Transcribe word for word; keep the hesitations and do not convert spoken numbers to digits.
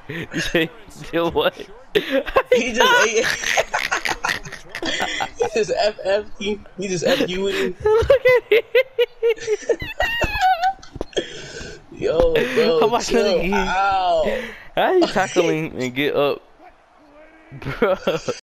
You say, you what? He just ate. He just F F. He, he just F you with him. Look at it. Yo, bro, I'm watching chill it again. out. How you tackling and get up, bro?